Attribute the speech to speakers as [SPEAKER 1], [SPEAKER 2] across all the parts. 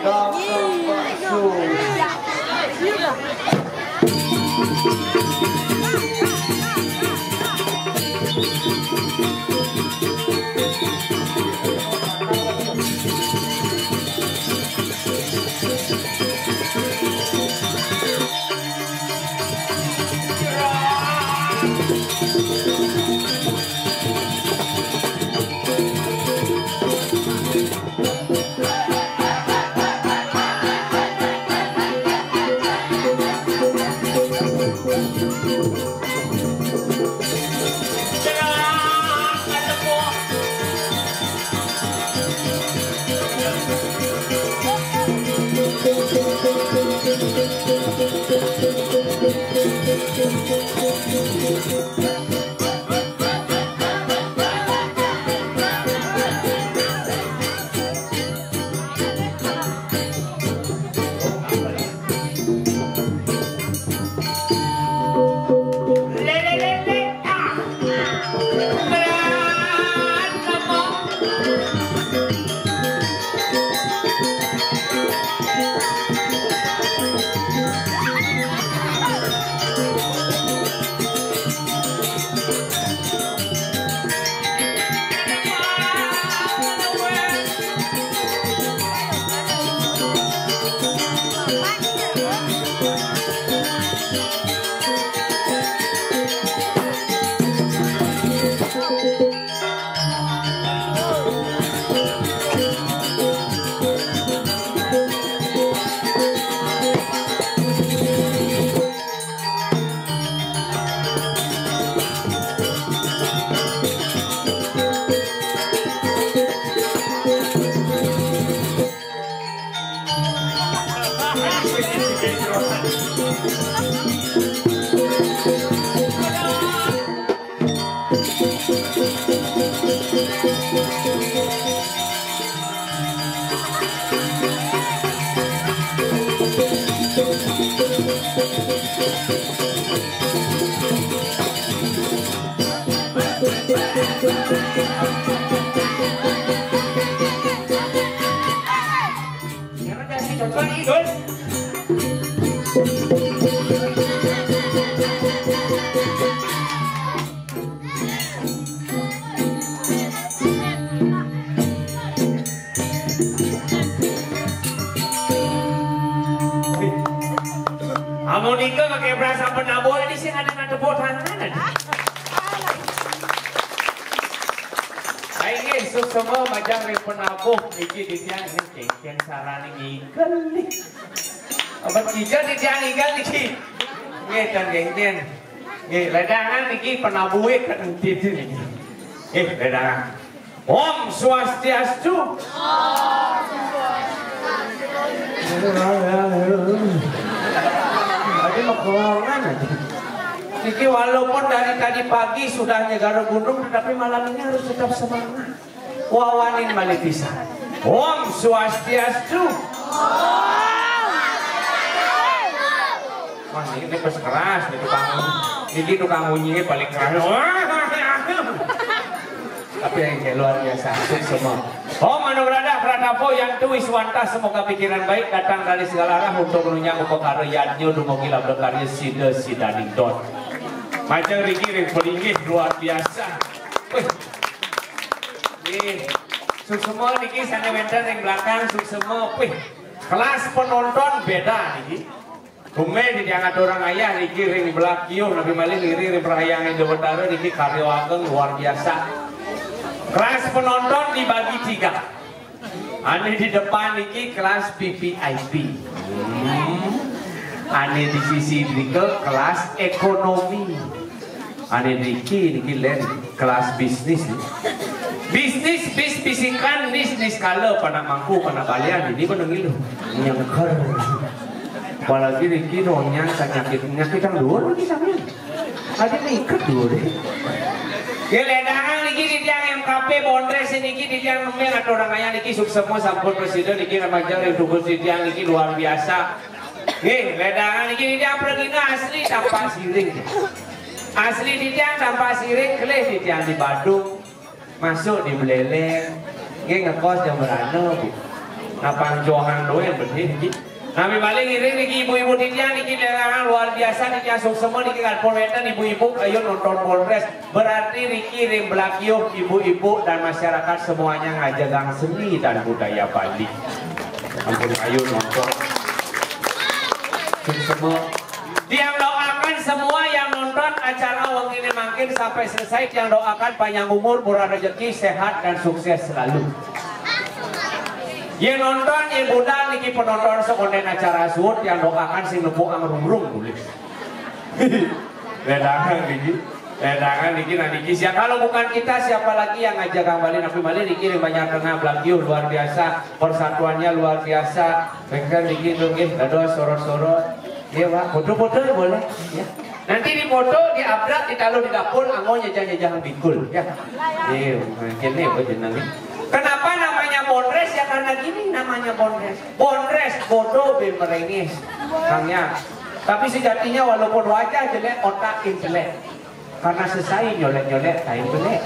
[SPEAKER 1] Monika pakai berasa penabur ini sih ada tepuk tangan. Ayo sus semua macam yang penabur niki ditian ini yang sarani ikan nih. Obat ikan ditian ikan niki. Ngetan genggen. Ledangan niki penabur kan titi niki. Ledangan. Om Swastiastu. Niki walaupun dari tadi pagi sudah nyegar gunung, tapi malam ini harus tetap semangat. Wawanin malipisa. Om Swastiastu. Wah ini pas keras, ini tukang bunyinya paling keras. Tapi yang luar biasa, semua. Om Anugerah Pratapo yang tuwis wanta semoga pikiran baik datang dari segala arah untuk menunyang upakaryanya dumugi labda karya sida sidadingdon. Macam Riki Ringpelingih luar biasa. Suk semua Riki sana bentar yang belakang suk semua. Kelas penonton beda Riki. Bumei diangkat orang ayah Riki Ring Belakio Nabi Malin Riki Ring Perayaan Jawa Barat Riki karya ageng luar biasa. Kelas penonton dibagi 3. Ane di depan ini kelas VVIP. Ane di sisi berikut kelas ekonomi. Ane Riki lain kelas bisnis. Bisnis bisnis kalau pada mampu pada kalian ini pun ngilu nyangker. Apalagi Riki nonyang nyakit yang dua lagi sambil. Ada ikat dua deh. Geledahan niki di tiang MKP Bondres niki di tiang Memeng atau orang kaya niki sukses semua sampun presiden niki namanya ditugas di tiang niki luar biasa. Geledahan niki di tiang Pergina asli tanpa siring. Asli di tiang tanpa siring, kelih di tiang di Bandung. Masuk di Beleleng. Ngekos yang Merano. napang johan doyan berarti. Kami balik ini ibu-ibu Ditya niki dengan luar biasa niki asuk semua niki kalpol wetan ibu-ibu ayo nonton Polres berarti niki ring belakio ibu-ibu dan masyarakat semuanya ngajagang seni dan budaya Bali. Ampun ayo nonton. Semua yang doakan semua yang nonton acara wong ini makin sampai selesai yang doakan panjang umur, murah rezeki, sehat dan sukses selalu. Yang nonton, yang budal niki penonton sekonden acara suut yang doakan sing lepuk angrung-rung boleh. Ledangan niki nanti ya kalau bukan kita siapa lagi yang ngajak kembali Nabi Bali niki banyak kena belakio luar biasa, persatuannya luar biasa. Mereka niki nggih dado sorot-sorot. Ya Pak, foto-foto boleh ya. Nanti di foto diabrak ditaruh di dapur anggo nyejah-nyejah bikul ya. Iya, kene jenenge. Kenapa namanya Bondres ya karena gini namanya Bondres. Bondres bodoh bin merengis. Kangnya. Tapi sejatinya walaupun wajah jelek otak intelek. Karena selesai nyolek-nyolek kain jelek.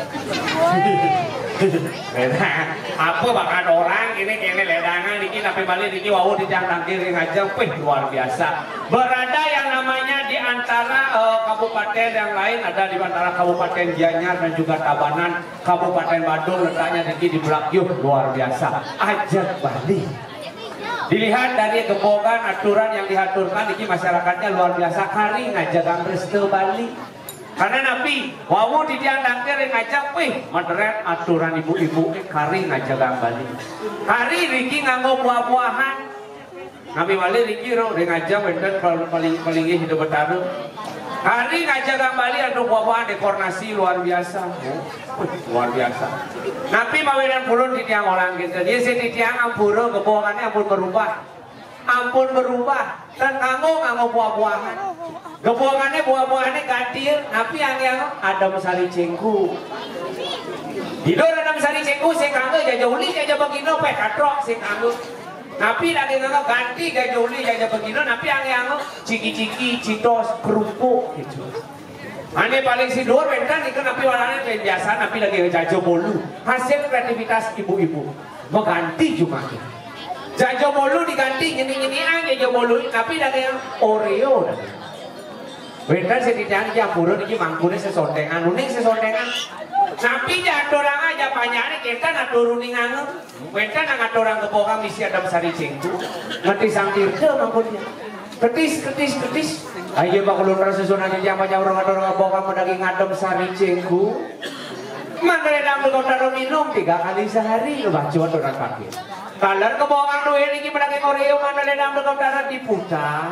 [SPEAKER 1] Apa bahkan orang ini kene ledangan niki tapi balik niki wau dijang tangkir ngajeng luar biasa. Berada yang namanya di antara kabupaten yang lain ada di antara Kabupaten Gianyar dan juga Tabanan, Kabupaten Badung letaknya niki di Blakyuh luar biasa. Ajak Bali. Dilihat dari gebogan aturan yang diaturkan niki masyarakatnya luar biasa kari ngajagang restu Bali. Karena Nabi, wawu di tiang dangker yang ngajak, modern aturan ibu-ibu kari ngajagang Bali. Kari Riki nganggo buah-buahan. Nabi Bali Riki ro ngajak wenten paling hidup bertaruh. Kari ngajagang Bali ada buah-buahan dekorasi luar biasa. Luar biasa. Nabi mawiran pulun di tiang orang gitu. Dia di tiang ampuro kebohongannya ampun berubah dan nganggo buah-buahan. Gebohongannya buah-buahannya gantil, tapi yang Adam Sari Cengku. Hidup Adam Sari Cengku, saya kanggo jauh-jauh aja begino, katrok saya kanggo. Napi lagi nganggo ganti jauh-jauh aja begino, napi yang ciki-ciki, citos, kerupuk gitu. Ane paling sidur bentar nih napi warnanya biasa, napi lagi jajo bolu. Hasil kreativitas ibu-ibu, mengganti juga. Jajo bolu diganti nyeni-nyenian jajo bolu, tapi lagi yang Oreo. Bentar sedikit japuro niki mangkune sesondengan, uning sesondengan. Napi jadorang aja panyane kita naturuning anu. Bentar ngaturang kebohongan misi Adam Sari Cengku. Ngerti sang tirta mangkunnya. Ketis. Ayo bakulun rasusunan di jamanya orang kebohongan mendaging Adam Sari Cengku. Mandare dam kota minum 3 kali sehari baca orang kaki. Kalar kebohongan lu ini mendaging Oreo mandare dam kota diputar.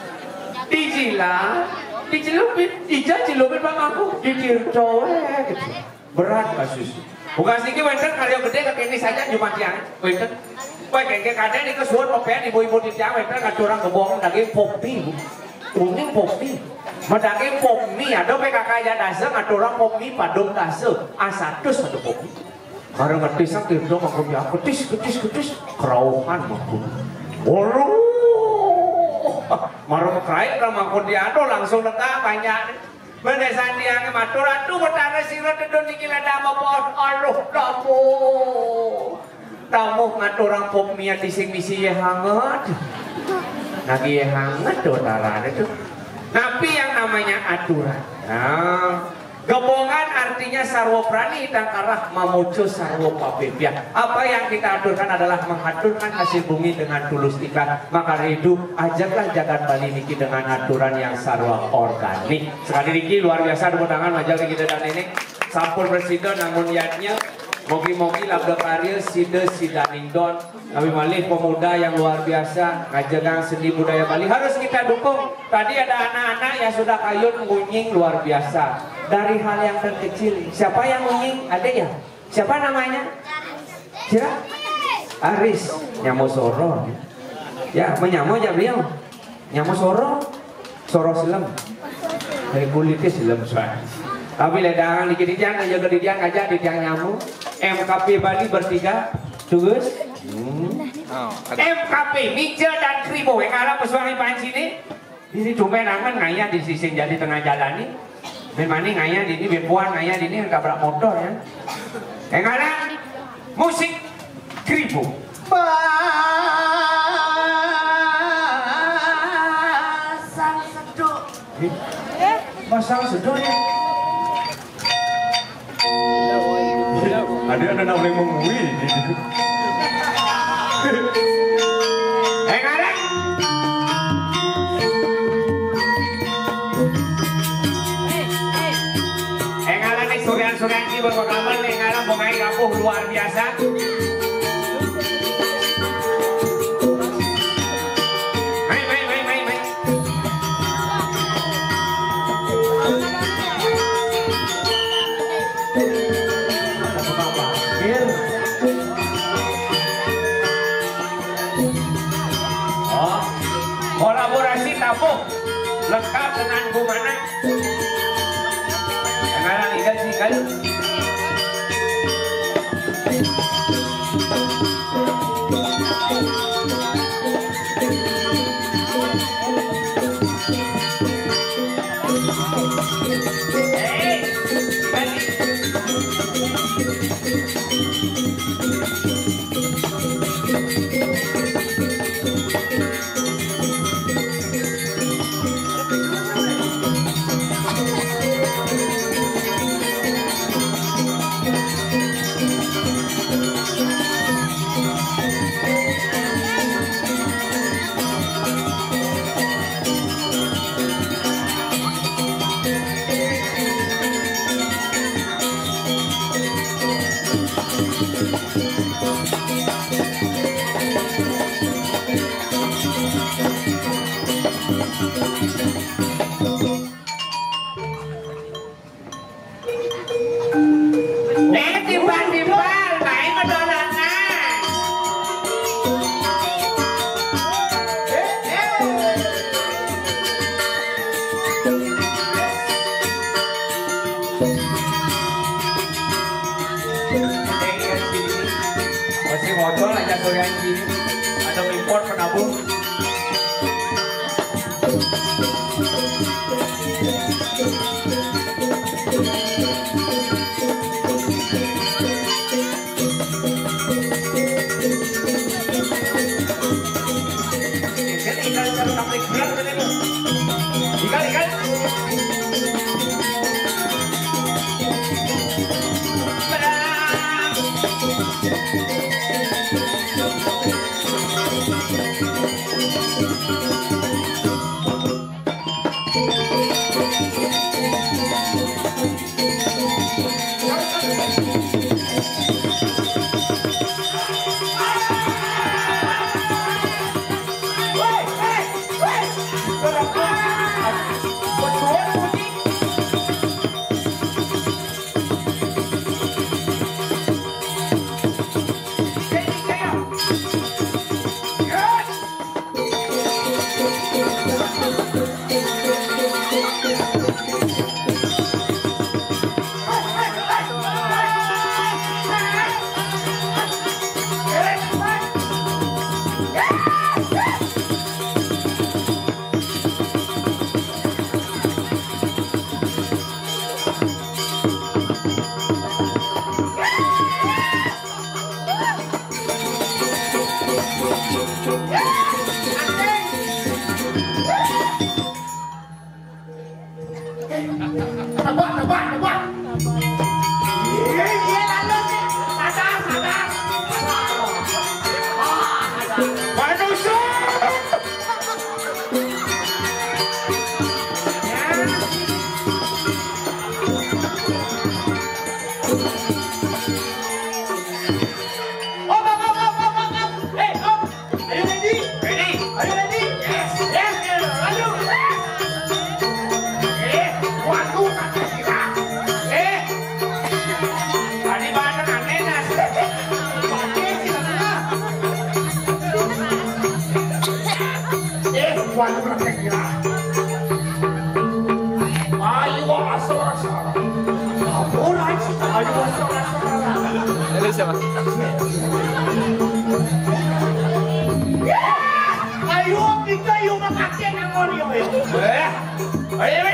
[SPEAKER 1] Dicelupin, cilupin bang aku, ditirto gitu. Berat kasus. Bukan sedikit wenten karya gede kakek ini saja cuma tiang wenten. Baik kakek kadang ini kesuat mopen ibu-ibu di tiang wenten ngacurang kebohongan daging popi, uning popi. Medaging pomi ada PKK ya dasar ngacurang pomi padung dasar asatus ada popi. Karena ngerti sang tirto makum ya ketis kerauhan makum. Marung kait ramangkun diado langsung lega banyak. Mendesan dia matur atuh betara sira dedon iki ladama pos aluh tamu ngaturang pomia dising-misi hangat. Lagi hangat dotaran itu. Tapi yang namanya aturan. Nah, gabungan artinya sarwo prani tangkarah mamucu sarwo pabebian. Apa yang kita aturkan adalah mengaturkan hasil bumi dengan tulus ikhlas. Maka hidup ajaklah jagat Bali niki dengan aturan yang sarwa organik. Sekali niki luar biasa undangan majal kita dan ini sampun presiden namun yatnya mogi-mogi labda karya sidaningdon kami malih pemuda yang luar biasa ngajagang seni budaya Bali harus kita dukung. Tadi ada anak-anak yang sudah kayun ngunying luar biasa dari hal yang terkecil. Siapa yang ngunying? Ada ya? Siapa namanya? Siapa? Aris Nyamosoro. Ya menyamu aja beliau. Nyamosoro silem dari kulitnya silem soalnya. Tapi ledangan dikit jangan jaga di tiang aja di tiang nyamu. MKP Bali bertiga, tugas. MKP Mija dan Kribo yang arah pesuangan pan sini. Ini cuma nangan ngaya di sisi jadi tengah jalan ini. Memang ngaya di ini, bepuan ngaya di ini tabrak motor ya. Yang arah musik Kribo. pasang sedonya. Ada anak boleh mengui. Ngarang. Ngarang nih sugan-sugan ki berpengalaman ngarang bongai kapuh luar biasa. Kolaborasi tabuh lengkap dengan bumana. Ngarang ikan singgal. Masih motor aja goyang gini. Ada import penabung.
[SPEAKER 2] Ayo kita yuk makasih nangor yuk. Ayo.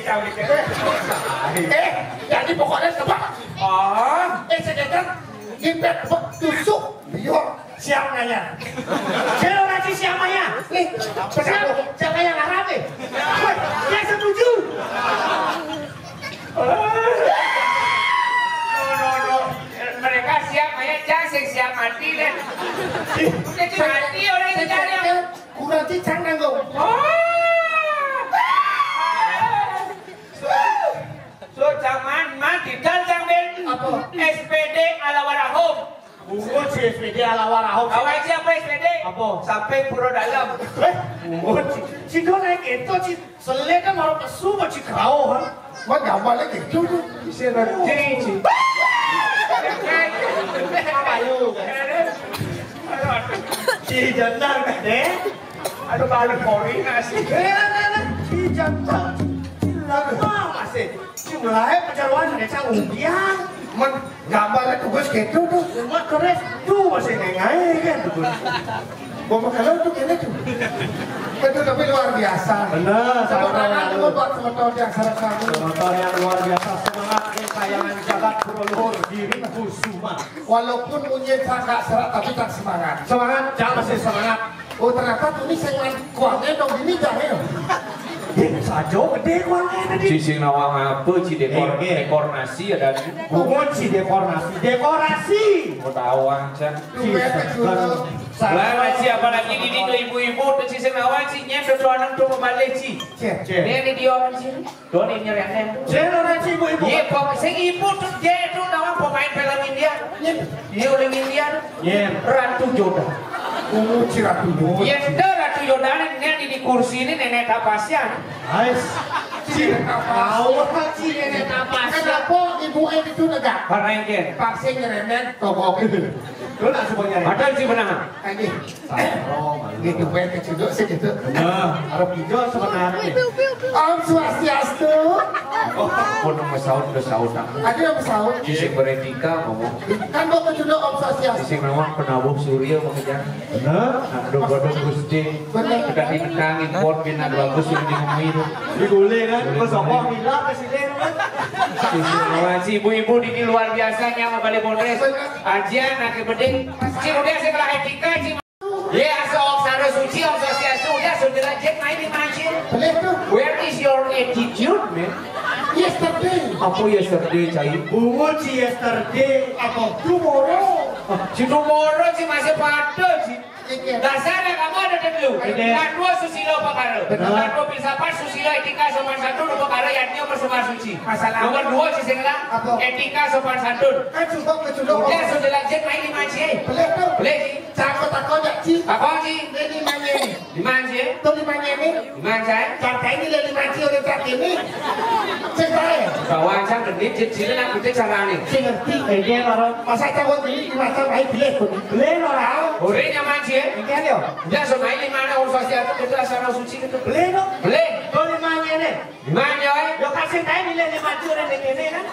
[SPEAKER 2] cawe jadi pokoknya tebak.
[SPEAKER 1] Oh,
[SPEAKER 2] Sedekan dipet tusuk biar siap nanya. Saya nanti siap nanya. Nih, siapa yang ngarap nih? Dia setuju.
[SPEAKER 1] no. Mereka siap, ayah jangan siap mati deh. Mati orang itu cari.
[SPEAKER 2] Kurang cicang nanggung.
[SPEAKER 1] So jangan mati dan jangan SPD ala warahum.
[SPEAKER 2] Bungut si SPD ala warahum.
[SPEAKER 1] Awal siapa SPD?
[SPEAKER 2] Apa?
[SPEAKER 1] Sampai pura dalam.
[SPEAKER 2] Bungut si kau naik itu si seleda mau kesu mau si kau kan? Mau gambar lagi itu tu.
[SPEAKER 1] Si ngerti.
[SPEAKER 2] Ayo. Si jantan deh.
[SPEAKER 1] Aduh balik pori nasi.
[SPEAKER 2] Si jantan. Lama masih. Si mulai penjaruan ada cang umpian. Man gambarnya tugas gitu tuh. Man keren tuh masih nengai kan tuh. Bawa kalau tuh kene tuh. Itu tapi luar biasa.
[SPEAKER 3] Benar,
[SPEAKER 2] semangat itu buat motor yang sangat
[SPEAKER 3] motor yang luar biasa, semangat kesayangan jagat Puruluhur Giri Kusuma.
[SPEAKER 2] walaupun munyin sangat serat tapi tak semangat.
[SPEAKER 3] Semangat, jangan masih semangat.
[SPEAKER 2] Oh ternyata tuh sengan kuangnya dong ini jahil.
[SPEAKER 3] Sajo gede kuangnya tadi.
[SPEAKER 1] Sising nawang apa? Si dekor nasi ada.
[SPEAKER 3] Bungut si dekorasi.
[SPEAKER 1] Mau tahu aja.
[SPEAKER 3] Lah
[SPEAKER 1] Masih apalagi di ibu-ibu tuh sising nawang sih nyet tuh anak tuh balik sih. Ini dia kan sih. Don ini nyerang.
[SPEAKER 3] Channel si ibu-ibu.
[SPEAKER 1] Iya, sing ibu tuh dia tuh nawang pemain film India. Dia orang India. Ratu Yoda.
[SPEAKER 2] Bungut si Ratu Yoda.
[SPEAKER 1] Yes, Ratu Yoda ini di kursi ini nenek tapasnya.
[SPEAKER 3] Ais.
[SPEAKER 2] Si awal si nenek tapas. Kenapa ibu itu negak?
[SPEAKER 1] Karena ini.
[SPEAKER 2] Vaksin nyeremen togok itu.
[SPEAKER 3] Lu nak semuanya.
[SPEAKER 1] Ada sih benar.
[SPEAKER 2] Lagi. Gitu bae kecuduk segitu.
[SPEAKER 3] Nah, harap hijau sebenarnya.
[SPEAKER 2] Om Swastiastu.
[SPEAKER 1] Oh, pun mesahut udah sahut.
[SPEAKER 2] Ada yang sahut.
[SPEAKER 1] Sising beretika ngomong.
[SPEAKER 2] Kan gua kecuduk Om Swastiastu.
[SPEAKER 1] Sising nawang penabuh surya mengejar.
[SPEAKER 3] Benar.
[SPEAKER 1] Dodong gusti. Udah dinekang import bina bagus yang ngomongin.
[SPEAKER 3] Digulai kan, bersokong gila presiden kan.
[SPEAKER 1] Sising nawang si ibu-ibu di luar biasanya sama balik Polres. Ajian nak beding. Si udah setelah etika si. Ya, so Sara Suci, Om Swastiastu, ya sudah jet main di masjid.
[SPEAKER 2] Boleh tuh.
[SPEAKER 1] Where is your attitude, man?
[SPEAKER 2] Yesterday.
[SPEAKER 1] Apa yesterday, cai?
[SPEAKER 3] Bungut si yesterday.
[SPEAKER 2] Apa? Tomorrow.
[SPEAKER 1] Si tomorrow si masih pada si. Dasarnya kamu ada dulu. Kedua susilo pakaro. Kedua filsafat susilo etika sopan santun pakaro yakni bersama suci. Nomor 2 si senglah etika sopan santun.
[SPEAKER 2] Kan kecuduk.
[SPEAKER 1] Udah sudah lanjut main di masjid.
[SPEAKER 2] Boleh tuh.
[SPEAKER 1] Boleh.
[SPEAKER 2] Takut ya Ci.
[SPEAKER 1] Apa sih?
[SPEAKER 2] Ini mana ini?
[SPEAKER 1] Di masjid?
[SPEAKER 2] Tuh di mana ini?
[SPEAKER 1] Di masjid?
[SPEAKER 2] Kata ini dari mana udah cat ini? Cerai.
[SPEAKER 1] Kawan saya gede sini nak kita cara nih.
[SPEAKER 2] Saya ngerti. Ini orang masa cawat ini di masa baik boleh orang.
[SPEAKER 1] Orangnya masjid.
[SPEAKER 3] Ikan yo.
[SPEAKER 1] Dia so main di mana Om Swastiastu itu asal suci itu.
[SPEAKER 3] Boleh dong.
[SPEAKER 1] Boleh.
[SPEAKER 3] Tuh di mana ini?
[SPEAKER 1] Di mana ya?
[SPEAKER 3] Yo kasih tahu nilai 5 orang di sini kan.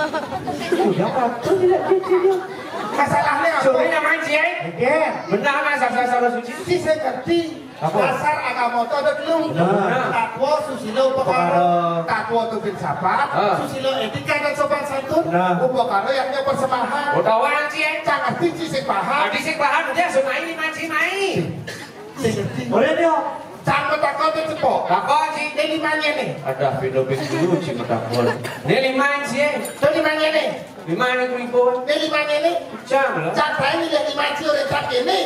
[SPEAKER 3] Udah apa? Tidak gitu.
[SPEAKER 2] Masalahnya apa?
[SPEAKER 1] Soalnya masjid.
[SPEAKER 2] Iya.
[SPEAKER 1] Benar mas asal suci.
[SPEAKER 2] Si saya ngerti. Dasar agama itu ada dulu. Takwa, susilo, upakara. Takwa itu filsafat. Susilo etika dan sopan santun. Upakara yang persembahan.
[SPEAKER 1] Udah orang sih.
[SPEAKER 2] Jangan tinggi sih paham.
[SPEAKER 1] Adi sih bahan dia so main di masjid main.
[SPEAKER 3] Boleh dong.
[SPEAKER 2] Jangan takut itu cepok.
[SPEAKER 1] Kakak sih.
[SPEAKER 2] Ini di mana nih?
[SPEAKER 1] Ada video dulu sih metakul. Ini lima sih.
[SPEAKER 2] Itu di mana nih?
[SPEAKER 1] Lima nih ribu.
[SPEAKER 2] Ini di mana nih?
[SPEAKER 1] Jangan lah.
[SPEAKER 2] Jangan ini dari mana sih udah cat ini?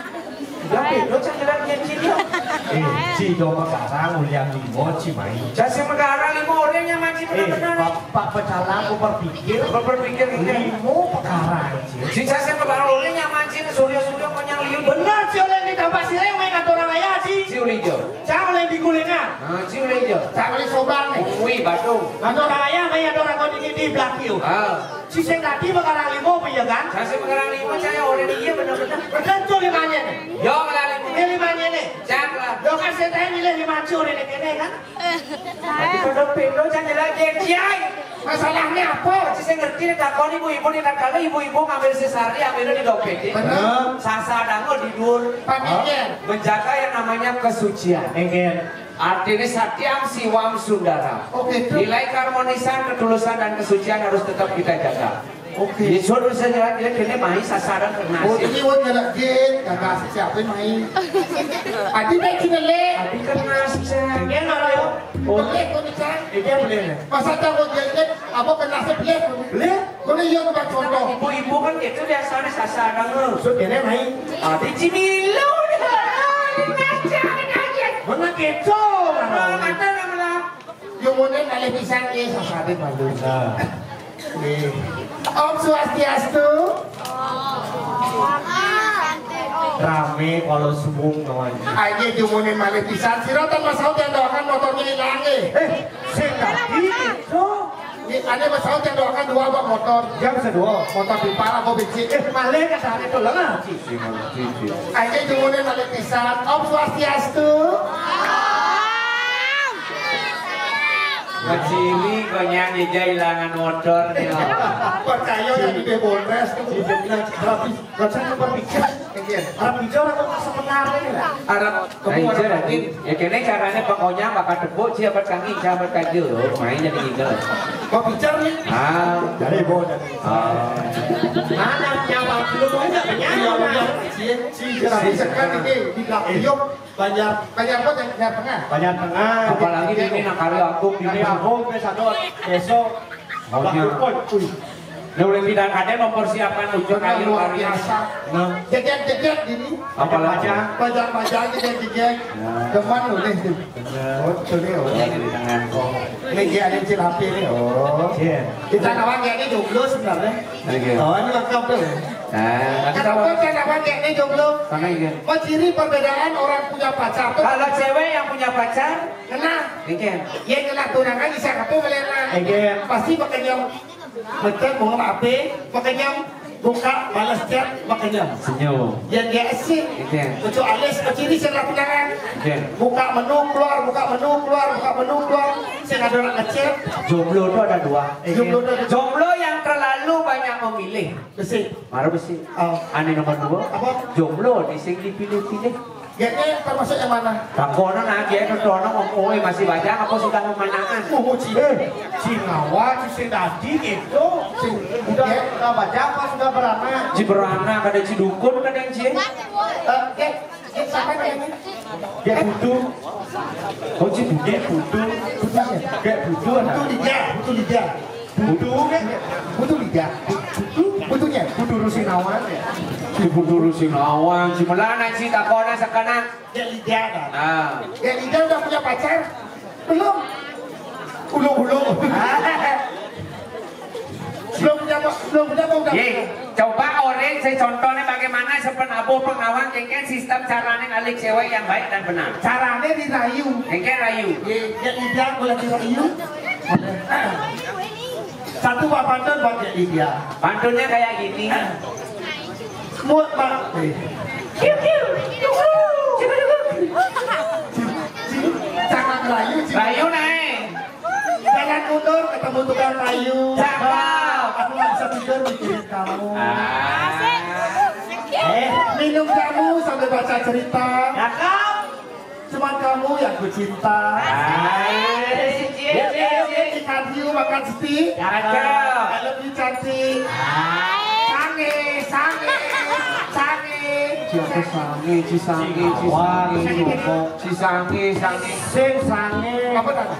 [SPEAKER 1] Tapi lo cakap yang cilik.
[SPEAKER 3] Si doma sekarang uliang limo si main.
[SPEAKER 1] Jadi sekarang lima orang yang masih benar-benar.
[SPEAKER 3] Pak pecalang berpikir limo perkara aja.
[SPEAKER 1] Si saya sekarang orang yang masih surya-surya konyang liu.
[SPEAKER 3] Benar si oleh di tempat si lewe kata orang ayah sih.
[SPEAKER 1] Si ulijo.
[SPEAKER 3] Jangan oleh di kulingan.
[SPEAKER 1] Si ulijo.
[SPEAKER 2] Jangan di sobang nih.
[SPEAKER 1] Wih batu.
[SPEAKER 3] Kata orang ayah kayak ada orang kau di belakang. Si sing tadi perkara limo ya kan?
[SPEAKER 1] Saya sekarang lima saya orang ini benar-benar.
[SPEAKER 3] Benar tuh limanya nih.
[SPEAKER 1] Yo melalui
[SPEAKER 3] Ini limanya nih.
[SPEAKER 1] jangan.
[SPEAKER 3] Lo kan saya tanya nilai 5 curi nih kene kan?
[SPEAKER 1] Nanti pada pendo jangan lagi kiai.
[SPEAKER 2] Masalahnya apa?
[SPEAKER 1] Si saya ngerti tak kau ibu-ibu nih kalau ibu-ibu ngambil sesari ambilnya di dompet.
[SPEAKER 2] Benar.
[SPEAKER 1] Sasa dango di dur.
[SPEAKER 2] Panitia.
[SPEAKER 1] Menjaga yang namanya kesucian.
[SPEAKER 3] Enggen.
[SPEAKER 1] Artinya Satyam Siwam Sundara. Nilai keharmonisan, ketulusan dan kesucian harus tetap kita jaga. Jadi suruh saja dia kena main sasaran karena
[SPEAKER 2] Oh, ini wong nggak gin, nggak siapin main. Adi baik sini le.
[SPEAKER 1] Adi karena saya.
[SPEAKER 3] Dia nggak yo.
[SPEAKER 2] Boleh, kau nikah.
[SPEAKER 3] Dia boleh.
[SPEAKER 2] Masa tak kau jalan, apa kena sebeli?
[SPEAKER 3] Boleh.
[SPEAKER 2] Kau ni yang buat contoh.
[SPEAKER 1] Ibu-ibu kan gitu biasanya sasaran loh.
[SPEAKER 3] So dia main.
[SPEAKER 1] Adi cimilu
[SPEAKER 3] Mana keco?
[SPEAKER 2] Yung muna nalih pisang ni sasabi malu. Om Swastiastu.
[SPEAKER 3] Rame kalau sumbung kawan.
[SPEAKER 2] Aja yung muna nalih pisang. Sirotan masaw yang doakan motornya hilang
[SPEAKER 3] Saya tadi keco.
[SPEAKER 2] Ane masaw yang doakan dua bak motor.
[SPEAKER 3] Jam sedua.
[SPEAKER 2] Motor di parah kau benci.
[SPEAKER 3] Malah kata hari itu lengan.
[SPEAKER 2] Aja yung muna nalih pisang. Om Swastiastu.
[SPEAKER 1] Kecili kok nyanyi jailangan motor nih.
[SPEAKER 2] Percaya yang di Bebonres tuh.
[SPEAKER 3] Rasanya berpikir. Arab hijau atau sebenarnya?
[SPEAKER 1] Arab kemudian ya kene caranya pokoknya bakal tepuk siapa kangen siapa kajil main jadi gigel.
[SPEAKER 2] Kau bicara nih?
[SPEAKER 3] Dari bawah.
[SPEAKER 2] Mana nyawa belum banyak nyawa. Si sekarang ini di Gakyok banyak apa yang tengah?
[SPEAKER 3] Banyak tengah.
[SPEAKER 1] Apalagi ini nak kali aku
[SPEAKER 3] Ini aku besok besok.
[SPEAKER 1] Boleh bidang ada mempersiapkan ujung kayu
[SPEAKER 2] luar
[SPEAKER 1] karya.
[SPEAKER 2] biasa. Jejak gini.
[SPEAKER 1] Apalagi
[SPEAKER 2] Pajak kita jejak. Teman loh nih. Oh, tuh nih.
[SPEAKER 1] di tangan.
[SPEAKER 2] Ini dia ada cil HP nih. Oh. Kita nawang ini jomblo sebenarnya. Oh, ini lengkap tuh. Kenapa saya nawang ini jomblo?
[SPEAKER 1] Karena ini.
[SPEAKER 2] Oh, ciri perbedaan orang punya pacar tuh.
[SPEAKER 1] Kalau cewek yang punya pacar,
[SPEAKER 2] Kena.
[SPEAKER 1] ikan.
[SPEAKER 2] Yang kena tunangan bisa ketemu melena. Pasti pakai yang ngecek bunga HP, pakai yang buka balas chat, pakai yang
[SPEAKER 1] Senyum.
[SPEAKER 2] yang dia asik. Kecuali alis kecil saya tunangan. Buka menu keluar, buka menu keluar, buka menu keluar. Saya ada orang ngecek.
[SPEAKER 1] Jomblo itu ada dua.
[SPEAKER 2] Jomblo itu ada dua.
[SPEAKER 1] Jomblo yang terlalu banyak memilih.
[SPEAKER 2] Besi.
[SPEAKER 1] Marah besi.
[SPEAKER 2] Oh.
[SPEAKER 1] Ane nomor dua.
[SPEAKER 2] Apa?
[SPEAKER 1] Jomblo dising dipilih-pilih.
[SPEAKER 2] Gaknya termasuk yang mana?
[SPEAKER 1] Takono lagi ya kedono ngomong masih banyak apa sudah memenangkan.
[SPEAKER 2] Mau
[SPEAKER 3] Cingawa, Cisedadi gitu. Udah baca apa sudah beranak?
[SPEAKER 1] Ciberana kada Cidukun kada yang cie.
[SPEAKER 2] Siapa yang
[SPEAKER 3] Dia butuh.
[SPEAKER 1] Oh Cidukun.
[SPEAKER 3] Dia butuh. Kayak butuh.
[SPEAKER 2] butuh liga, butuh liga,
[SPEAKER 3] Butuh kan?
[SPEAKER 2] butuh liga, butuhnya,
[SPEAKER 3] Butuh Rusinawan ya.
[SPEAKER 1] Cibudur Singawang, Cimelana, Citakona, Sakana.
[SPEAKER 2] dia liga kan?
[SPEAKER 1] Ah.
[SPEAKER 2] Ya liga udah punya pacar? Belum. Ulu. belum punya udah.
[SPEAKER 1] Ye, coba orang saya contohnya bagaimana sepenabu pengawang kengken sistem caranya ngalik cewek yang baik dan benar.
[SPEAKER 2] Caranya dirayu.
[SPEAKER 1] Kengken rayu.
[SPEAKER 2] Ya liga boleh dirayu. Satu Pak Pantun buat dia liga.
[SPEAKER 1] Pantunnya kayak gini.
[SPEAKER 2] Mut Pak. Jangan rayu.
[SPEAKER 1] Rayu naik.
[SPEAKER 2] Jangan mundur ketemu tukang rayu.
[SPEAKER 1] Cakep.
[SPEAKER 2] Aku nggak bisa tidur mikirin kamu.
[SPEAKER 1] Ah.
[SPEAKER 2] Minum kamu sambil baca cerita.
[SPEAKER 1] Cakep.
[SPEAKER 2] Cuman kamu yang ku cinta. Ikan hiu makan steak.
[SPEAKER 1] Cakep.
[SPEAKER 2] Lebih cantik. Sange.
[SPEAKER 1] Cisange.
[SPEAKER 3] Sing sange.
[SPEAKER 2] Apa tadi?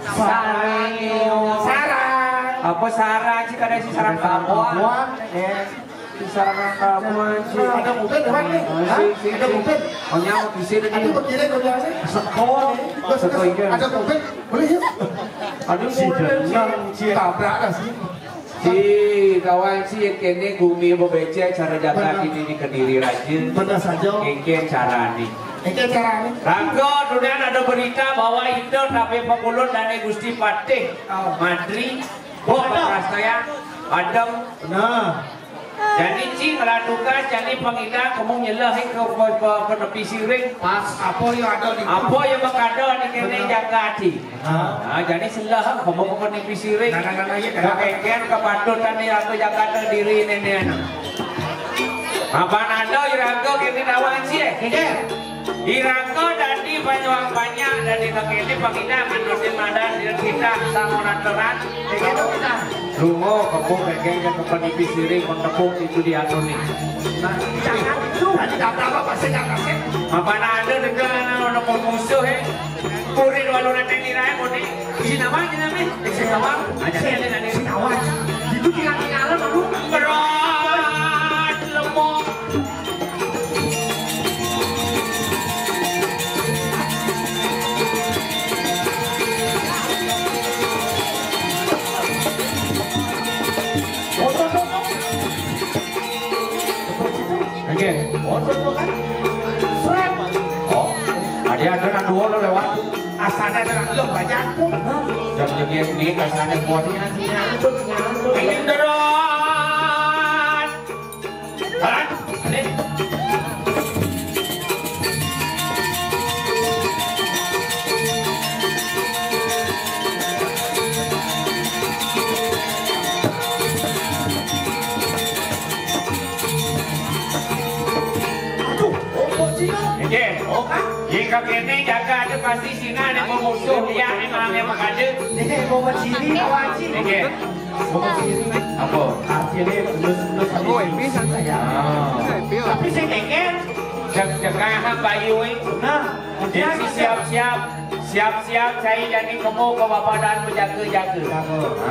[SPEAKER 2] Sarang.
[SPEAKER 1] Apa sarang sih kada si sarang kabuan? Si sarang kabuan sih.
[SPEAKER 2] Ada mobil depan nih. Ada mobil.
[SPEAKER 1] Oh nyawa di sini.
[SPEAKER 2] Ada begini kerjanya.
[SPEAKER 3] Sekol.
[SPEAKER 2] Ada mobil. Boleh yuk.
[SPEAKER 1] Aduh
[SPEAKER 3] Si jenang.
[SPEAKER 2] Tabrak lah sih.
[SPEAKER 1] Si kawan si yang kene gumi bebece cara jaga ini di Kediri rajin.
[SPEAKER 2] Benar saja.
[SPEAKER 1] Kengken cara nih.
[SPEAKER 2] Ini caranya.
[SPEAKER 1] Rangga, kemudian ada berita bahwa itu tapi Pakulun dan Gusti Patih Madri, Prastaya, Adem.
[SPEAKER 3] Nah.
[SPEAKER 1] Jadi cing lah tugas jadi pengida kamu nyelahin ke penepi siring.
[SPEAKER 2] Pas apa yang ada di
[SPEAKER 1] Apa yang berkada di kene jaga hati. Nah, jadi selah kamu ke penepi siring. Kengken ke patut tadi aku jaga diri nenek. Apa nado irago kene lawan sih? Kengken. Irako dadi banyak banyak dari kakek pakida manusin madan di kita samuran teran.
[SPEAKER 3] Begitu kita.
[SPEAKER 1] Lungo kebuk geng dan kepani pisiri kontepuk itu di anu nih.
[SPEAKER 3] Nah, jangan itu. Tadi apa pasti jangan sih.
[SPEAKER 1] Apa ada dengan ono musuh Puri walu nanti dirai moni. Isi nama isi nama. Aja sih nanti
[SPEAKER 3] Si kawan. Itu tinggal-tinggalan baru.
[SPEAKER 1] berat lemong. Oke,
[SPEAKER 3] Otot kan. Srep.
[SPEAKER 1] oh, ada dua lo lewat.
[SPEAKER 3] Asana dengan lo banyak pun.
[SPEAKER 1] Jam ini kasarnya buatnya. Ini berat. Berat, ini. Oke, jika kini jaga ada pasti singa ada musuh dia memang ada.
[SPEAKER 3] Ini mau ciri wajib.
[SPEAKER 1] Oke,
[SPEAKER 3] Mau ciri.
[SPEAKER 1] apa?
[SPEAKER 3] Ciri terus bisa saya. Tapi saya pengen.
[SPEAKER 1] Jaga bayu
[SPEAKER 3] Nah,
[SPEAKER 1] jadi siap-siap saya jadi kamu ke bapak dan menjaga-jaga.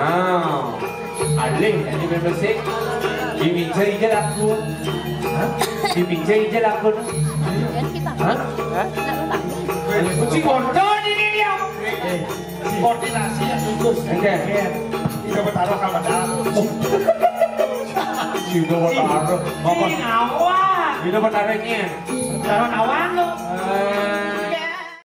[SPEAKER 1] Alih jadi bersih. Diminjai je laku. Diminjai je laku. Kunci bodoh ini dia.
[SPEAKER 3] Koordinasi yang bagus.
[SPEAKER 1] Oke.
[SPEAKER 3] Tidak bertaruh sama dalam.
[SPEAKER 1] Sudah bertaruh.
[SPEAKER 3] Ini awal.
[SPEAKER 1] Sudah bertaruhnya.
[SPEAKER 3] Taruh awal lo.